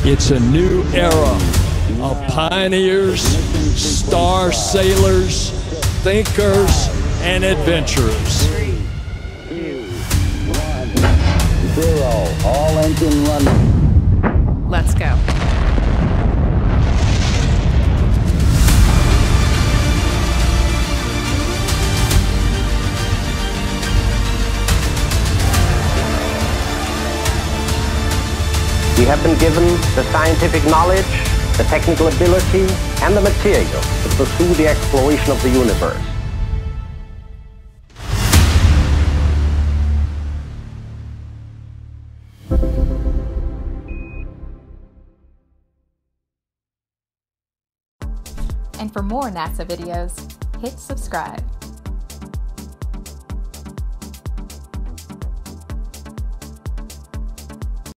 It's a new era of pioneers, star sailors, thinkers, and adventurers. 3, 2, 1, 0. All engine running. Let's go. We have been given the scientific knowledge, the technical ability, and the material to pursue the exploration of the universe. And for more NASA videos, hit subscribe.